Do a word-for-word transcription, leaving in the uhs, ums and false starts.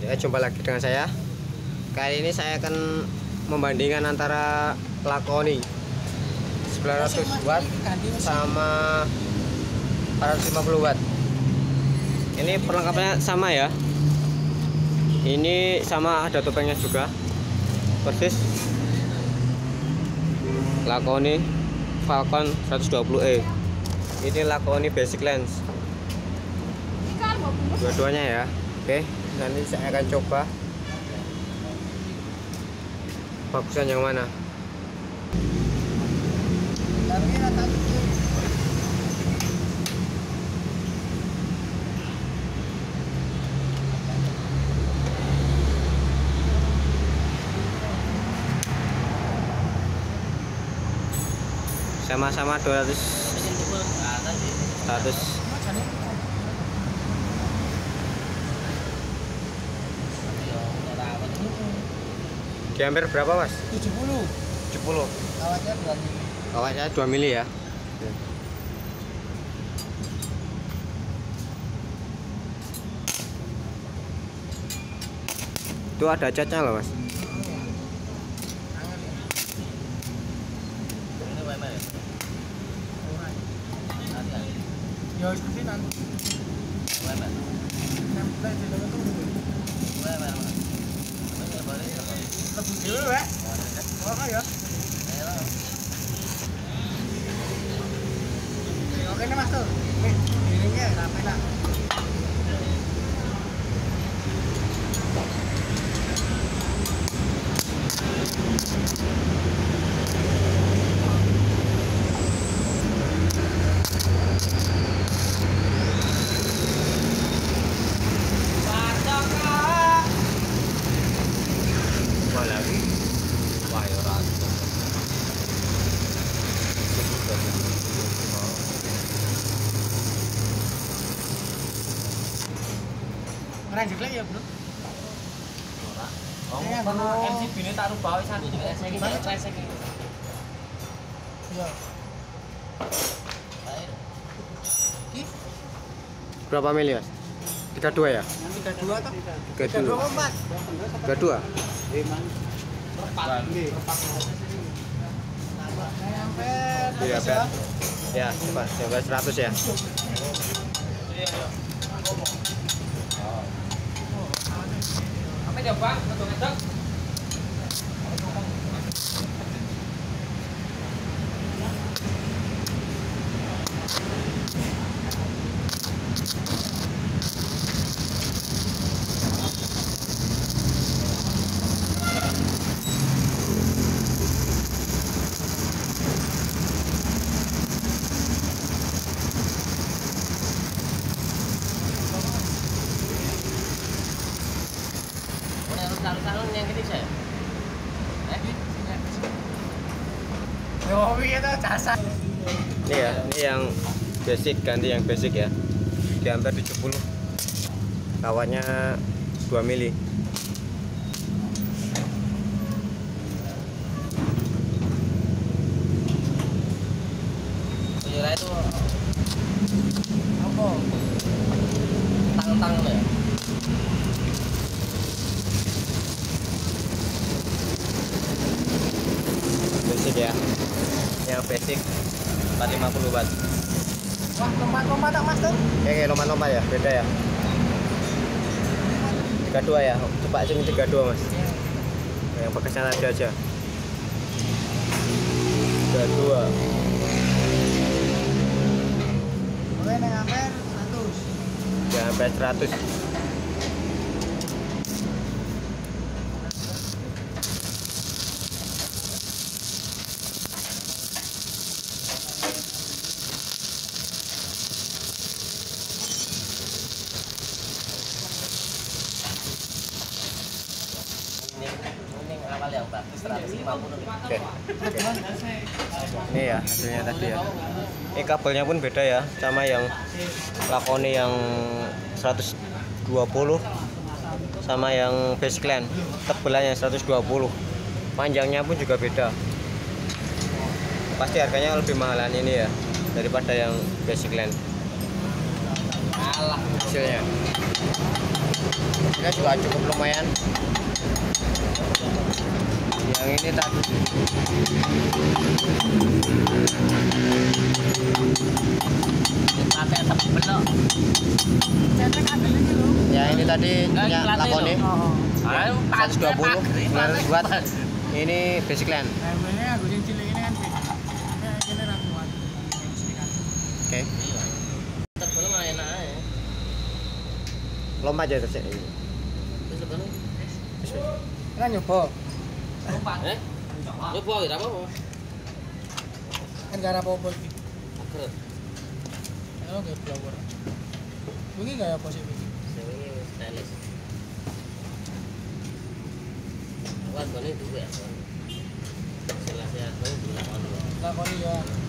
Ya, jumpa lagi dengan saya. Kali ini saya akan membandingkan antara Lakoni sembilan ratus watt sama empat ratus lima puluh watt. Ini perlengkapannya sama ya. Ini sama, ada topengnya juga. Persis Lakoni Falcon seratus dua puluh E. Ini Lakoni basic lens. Dua-duanya ya. Oke, nanti saya akan coba bagusan yang mana. Sama-sama dua ratus seratus. Diameter berapa, Mas? tujuh puluh. tujuh puluh. Kawatnya dua mili. Kawatnya dua mili ya. Itu ada catnya loh, Mas. Ya wis kuwi nang. Nempel di dalam tuh. Lebih dulu ya. Oh ya. Oke nih Mas tuh. Nih, piringnya rapi nak. Ora jeglek ya, Bro. Ora. Oh, kono M C B-ne tak rubah wis satu iki resek iki, resek iki. Iya. Ki Berapa mili, Mas? tiga puluh dua ya? tiga puluh dua toh? tiga puluh dua. empat. tiga puluh dua. Nggih. Iya, Bet. Ya, coba coba seratus ya. Apa coba? Satu ngedek. Taruh-taruh yang gede saya. Eh? Yo, piye to jasa? Ini ya, ini yang basic, ganti yang basic ya. Diameter tujuh puluh. Kawatnya dua mili. Kira itu Apa? tang-tang ya. Basic ya. Yang basic empat ratus lima puluh watt. Wah, lompat-lompat tak Mas tuh? Kayak kayak lompat-lompat ya, beda ya. tiga puluh dua ya. Coba sini tiga puluh dua, Mas. Yang bekasnya tadi aja. tiga puluh dua. Oke, nek ampere seratus. Ya, sampai seratus. Ini awal yang praktis seratus lima puluh. Oke. Oke. Ini ya hasilnya tadi ya. Ini kabelnya pun beda ya, sama yang Lakoni yang seratus dua puluh sama yang basic lens. Tebelannya seratus dua puluh. Panjangnya pun juga beda. Pasti harganya lebih mahalan ini ya daripada yang basic lens. Alah hasilnya. hasilnya juga cukup lumayan. Yang ini tadi Pakai tebel loh. ya ini tadi punya Lakoni Ayo seratus dua puluh sembilan ratus watt. Ini basic line. Ini aku yang cilik ini kan. Ini ra kuat. Oke. Tebel mah enak aja. Lomba aja terus ini. Wis tebel. Kan nyoba. Eh? Nyoba ora apa-apa. Kan gak ada apa-apa iki. Agar. Kalau kayak blower. Ini gak apa sih iki. Sewengi stainless. Awan bone duwe. Jelas ya, bone dilakoni. Lakoni ya.